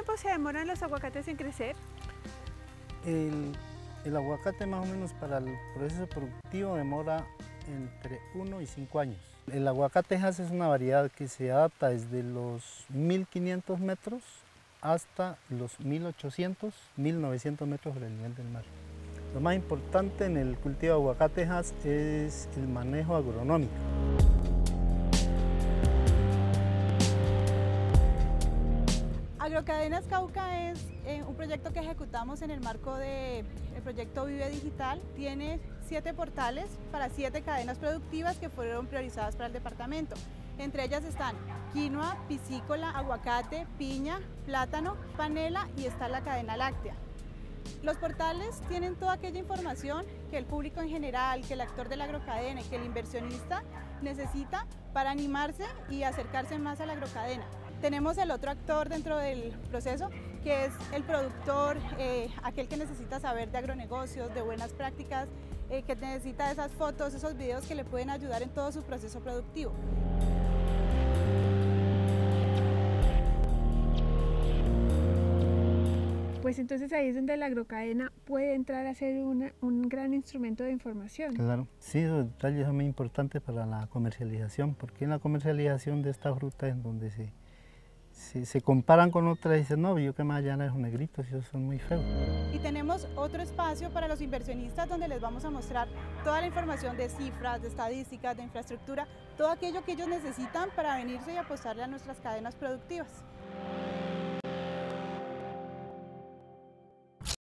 tiempo se demoran los aguacates en crecer? El aguacate más o menos para el proceso productivo demora entre 1 y 5 años. El aguacate Hass es una variedad que se adapta desde los 1500 metros hasta los 1800, 1900 metros sobre el nivel del mar. Lo más importante en el cultivo de aguacate Hass es el manejo agronómico. Agrocadenas Cauca es un proyecto que ejecutamos en el marco del proyecto Vive Digital. Tiene 7 portales para 7 cadenas productivas que fueron priorizadas para el departamento. Entre ellas están quinoa, piscícola, aguacate, piña, plátano, panela y está la cadena láctea. Los portales tienen toda aquella información que el público en general, que el actor de la agrocadena y que el inversionista necesita para animarse y acercarse más a la agrocadena. Tenemos el otro actor dentro del proceso, que es el productor, aquel que necesita saber de agronegocios, de buenas prácticas, que necesita esas fotos, esos videos que le pueden ayudar en todo su proceso productivo. Pues entonces ahí es donde la agrocadena puede entrar a ser un gran instrumento de información. Claro, sí, esos detalles son muy importantes para la comercialización, porque en la comercialización de esta fruta es donde se comparan con otras y dicen, no, yo que más allá esos negritos, esos son muy feos. Y tenemos otro espacio para los inversionistas donde les vamos a mostrar toda la información de cifras, de estadísticas, de infraestructura, todo aquello que ellos necesitan para venirse y apostarle a nuestras cadenas productivas.